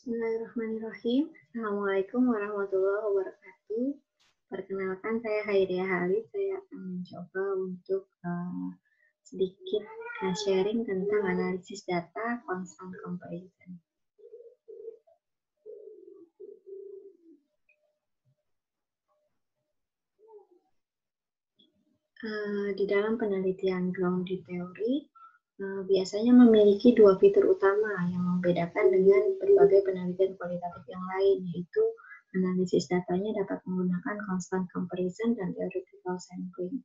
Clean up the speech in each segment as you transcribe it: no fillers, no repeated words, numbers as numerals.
Bismillahirrahmanirrahim. Assalamualaikum warahmatullahi wabarakatuh. Perkenalkan, saya Hairia Halid. Saya akan mencoba untuk sedikit sharing tentang analisis data constant comparison. Di dalam penelitian grounded theory, biasanya memiliki dua fitur utama yang membedakan dengan berbagai penelitian kualitatif yang lain, yaitu analisis datanya dapat menggunakan constant comparison dan theoretical sampling.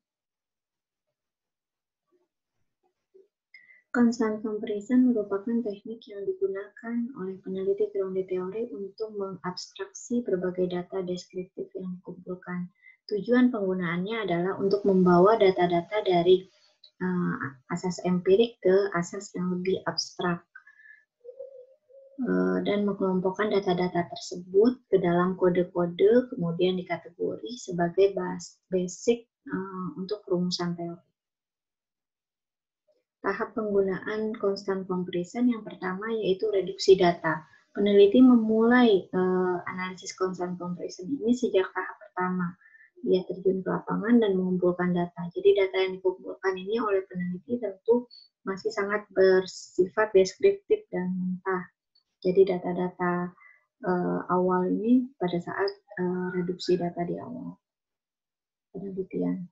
Constant comparison merupakan teknik yang digunakan oleh peneliti grounded theory untuk mengabstraksi berbagai data deskriptif yang dikumpulkan. Tujuan penggunaannya adalah untuk membawa data-data dari asas empirik ke asas yang lebih abstrak dan mengelompokkan data-data tersebut ke dalam kode-kode, kemudian dikategori sebagai basic untuk rumusan teori. Tahap penggunaan constant comparison yang pertama yaitu reduksi data. Peneliti memulai analisis constant comparison ini sejak tahap pertama. Dia terjun ke lapangan dan mengumpulkan data. Jadi data yang dikumpulkan ini oleh peneliti tentu masih sangat bersifat deskriptif dan mentah. Jadi data-data awal ini pada saat reduksi data di awal penelitian.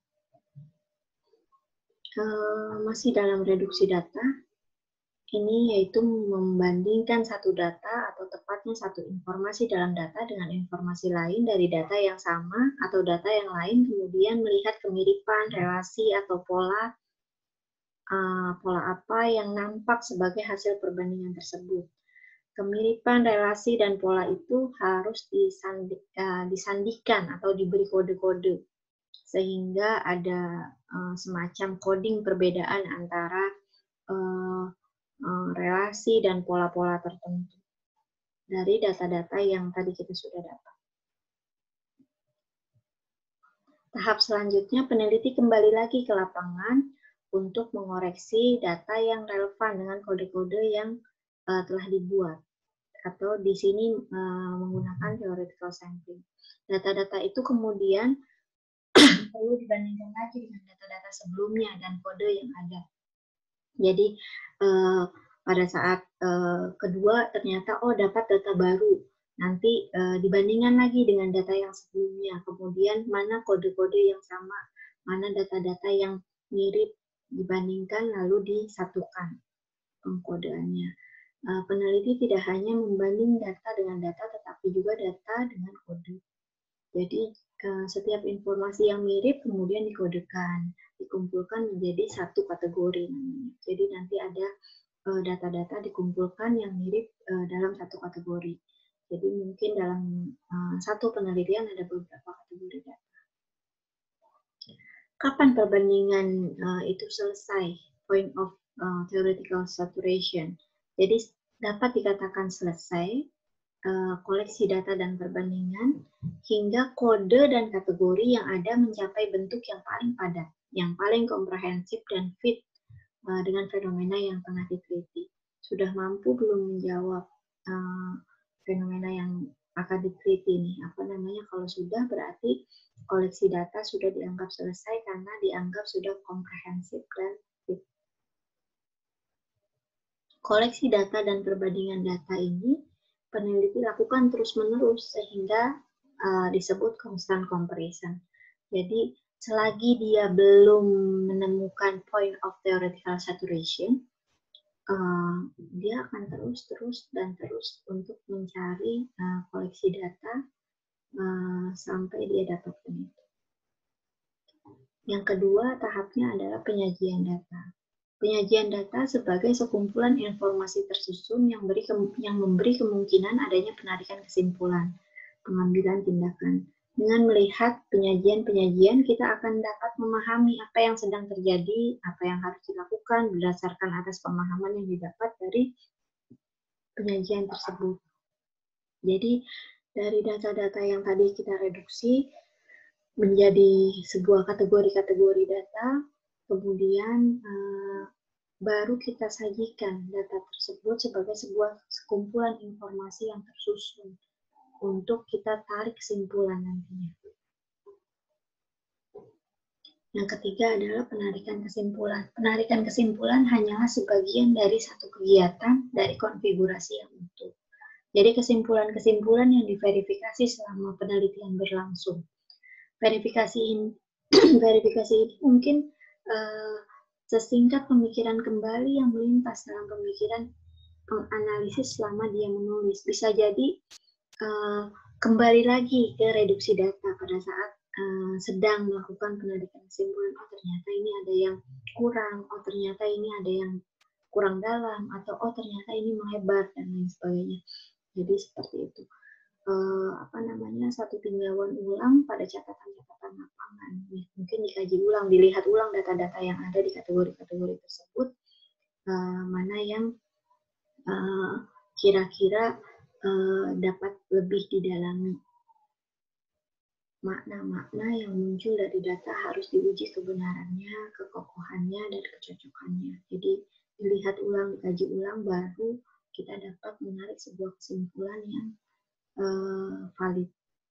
Masih dalam reduksi data, ini yaitu membandingkan satu data atau tepatnya satu informasi dalam data dengan informasi lain dari data yang sama atau data yang lain, kemudian melihat kemiripan, relasi, atau pola apa yang nampak sebagai hasil perbandingan tersebut. Kemiripan, relasi, dan pola itu harus disandikan atau diberi kode-kode, sehingga ada semacam coding perbedaan antara relasi dan pola-pola tertentu dari data-data yang tadi kita sudah dapat. Tahap selanjutnya, peneliti kembali lagi ke lapangan untuk mengoreksi data yang relevan dengan kode-kode yang telah dibuat, atau di sini menggunakan theoretical sampling. Data-data itu kemudian perlu dibandingkan lagi dengan data-data sebelumnya dan kode yang ada. Jadi pada saat kedua ternyata dapat data baru, nanti dibandingkan lagi dengan data yang sebelumnya, kemudian mana kode-kode yang sama, mana data-data yang mirip dibandingkan lalu disatukan pengkodeannya. Peneliti tidak hanya membanding data dengan data, tetapi juga data dengan kode. Jadi setiap informasi yang mirip kemudian dikodekan, dikumpulkan menjadi satu kategori namanya. Jadi nanti ada data-data dikumpulkan yang mirip dalam satu kategori. Jadi mungkin dalam satu penelitian ada beberapa kategori data. Kapan perbandingan itu selesai? Point of theoretical saturation. Jadi dapat dikatakan selesai koleksi data dan perbandingan hingga kode dan kategori yang ada mencapai bentuk yang paling padat, yang paling komprehensif dan fit dengan fenomena yang tengah diteliti. Sudah mampu belum menjawab fenomena yang akan diteliti nih? Kalau sudah berarti koleksi data sudah dianggap selesai karena dianggap sudah komprehensif dan fit. Koleksi data dan perbandingan data ini peneliti lakukan terus-menerus sehingga disebut constant comparison. Jadi selagi dia belum menemukan point of theoretical saturation, dia akan terus untuk mencari koleksi data sampai dia dapatkan itu. Yang kedua tahapnya adalah penyajian data. Penyajian data sebagai sekumpulan informasi tersusun yang memberi kemungkinan adanya penarikan kesimpulan, pengambilan tindakan. Dengan melihat penyajian-penyajian, kita akan dapat memahami apa yang sedang terjadi, apa yang harus dilakukan berdasarkan atas pemahaman yang didapat dari penyajian tersebut. Jadi, dari data-data yang tadi kita reduksi menjadi sebuah kategori-kategori data, kemudian baru kita sajikan data tersebut sebagai sebuah sekumpulan informasi yang tersusun untuk kita tarik kesimpulan nantinya. Yang ketiga adalah penarikan kesimpulan. Penarikan kesimpulan hanyalah sebagian dari satu kegiatan dari konfigurasi yang utuh. Jadi kesimpulan-kesimpulan yang diverifikasi selama penelitian berlangsung. Verifikasi ini, verifikasi ini mungkin sesingkat pemikiran kembali yang melintas dalam pemikiran penganalisis selama dia menulis. Bisa jadi kembali lagi ke reduksi data pada saat sedang melakukan penarikan kesimpulan. Oh ternyata ini ada yang kurang, oh ternyata ini ada yang kurang dalam, atau oh ternyata ini melebar dan lain sebagainya. Jadi seperti itu. Satu tinjauan ulang pada catatan-catatan lapangan. Mungkin dikaji ulang, dilihat ulang data-data yang ada di kategori-kategori tersebut, mana yang kira-kira dapat lebih didalami. Makna-makna yang muncul dari data harus diuji kebenarannya, kekokohannya, dan kecocokannya. Jadi dilihat ulang, dikaji ulang, baru kita dapat menarik sebuah kesimpulan yang valid.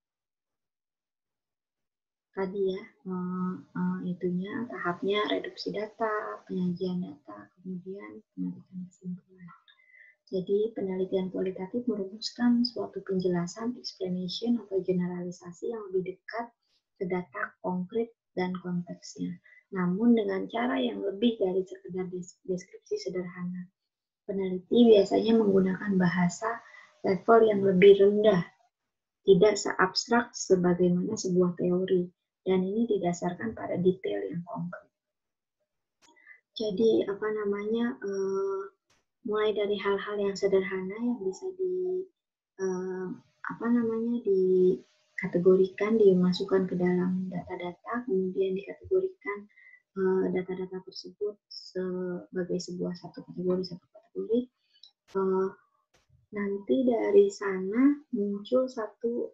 Tadi ya, itunya tahapnya reduksi data, penyajian data, kemudian penarikan kesimpulan. Jadi penelitian kualitatif merumuskan suatu penjelasan, explanation atau generalisasi yang lebih dekat ke data konkret dan konteksnya. Namun dengan cara yang lebih dari sekedar deskripsi sederhana. Peneliti biasanya menggunakan bahasa level yang lebih rendah, tidak seabstrak sebagaimana sebuah teori, dan ini didasarkan pada detail yang konkret. Jadi mulai dari hal-hal yang sederhana yang bisa dikategorikan, dimasukkan ke dalam data-data, kemudian dikategorikan data-data tersebut sebagai sebuah satu kategori. Nanti dari sana muncul satu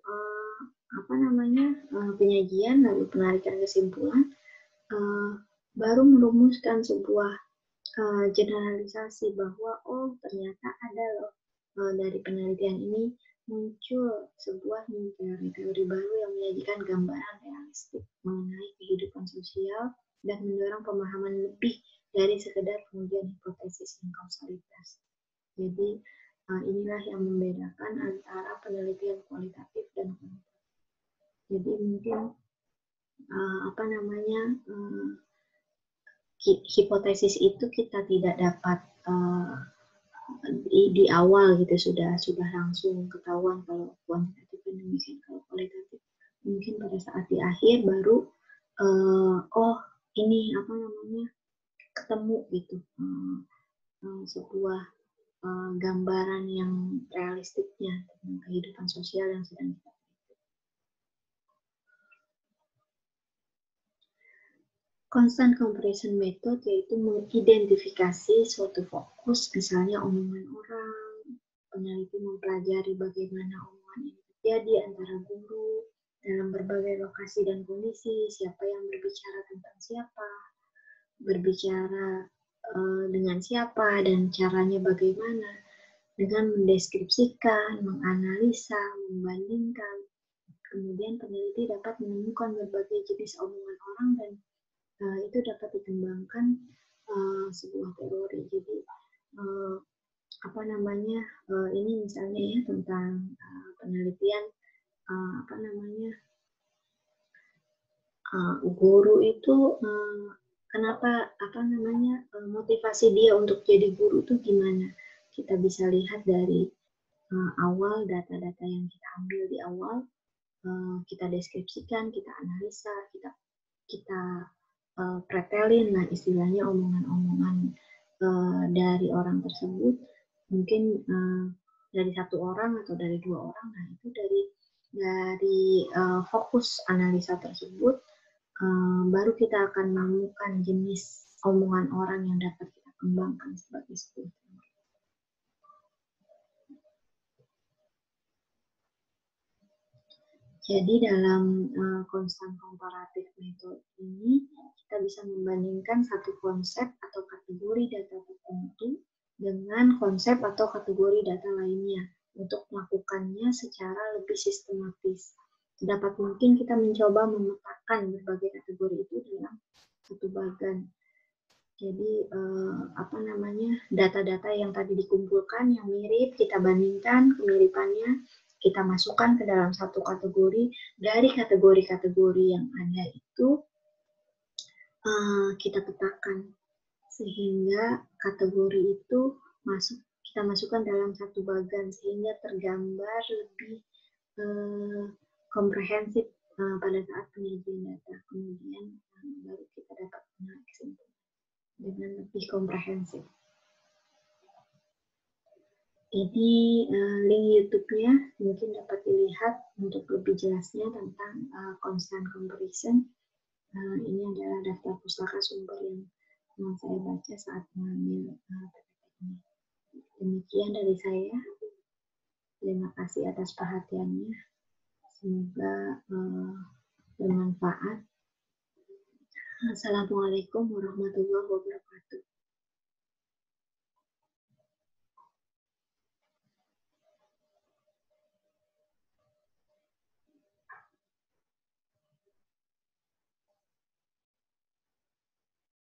penyajian, lalu penarikan kesimpulan, baru merumuskan sebuah generalisasi bahwa oh ternyata ada loh dari penelitian ini muncul sebuah teori baru yang menyajikan gambaran realistik mengenai kehidupan sosial dan mendorong pemahaman lebih dari sekedar pengujian hipotesis dan kausalitas. Jadi inilah yang membedakan antara penelitian kualitatif dan kuantitatif. Jadi mungkin hipotesis itu kita tidak dapat di awal gitu sudah langsung ketahuan kalau kuantitatif dan demikian. Kalau kualitatif mungkin pada saat di akhir baru ini ketemu gitu sebuah gambaran yang realistiknya tentang kehidupan sosial yang sedang kita. Constant comparison method yaitu mengidentifikasi suatu fokus, misalnya omongan orang. Peneliti mempelajari bagaimana omongan ini terjadi antara guru dalam berbagai lokasi dan kondisi, siapa yang berbicara tentang siapa, berbicara dengan siapa, dan caranya bagaimana, dengan mendeskripsikan, menganalisa, membandingkan. Kemudian peneliti dapat menemukan berbagai jenis omongan orang dan itu dapat dikembangkan sebuah teori. Jadi ini misalnya ya tentang penelitian guru itu kenapa motivasi dia untuk jadi guru itu gimana? Kita bisa lihat dari awal data-data yang kita ambil di awal, kita deskripsikan, kita analisa, kita pretelin lah istilahnya omongan-omongan dari orang tersebut, mungkin dari satu orang atau dari dua orang. Nah itu dari fokus analisa tersebut baru kita akan menemukan jenis omongan orang yang dapat kita kembangkan sebagai sebuah teori. Jadi dalam constant comparative method ini kita bisa membandingkan satu konsep atau kategori data tertentu dengan konsep atau kategori data lainnya untuk melakukannya secara lebih sistematis. Dapat mungkin kita mencoba memetakan berbagai kategori itu dalam satu bagan. Jadi data-data yang tadi dikumpulkan yang mirip kita bandingkan kemiripannya, kita masukkan ke dalam satu kategori. Dari kategori-kategori yang ada itu kita petakan sehingga kategori itu kita masukkan dalam satu bagan sehingga tergambar lebih komprehensif pada saat penyajian data. Kemudian baru kita dapat menarik kesimpulan dengan lebih komprehensif. Ini link YouTube-nya mungkin dapat dilihat untuk lebih jelasnya tentang constant comparison. Ini adalah daftar pustaka sumber yang saya baca saat mengambil PPT ini. Demikian dari saya. Terima kasih atas perhatiannya. Semoga bermanfaat. Assalamualaikum warahmatullahi wabarakatuh.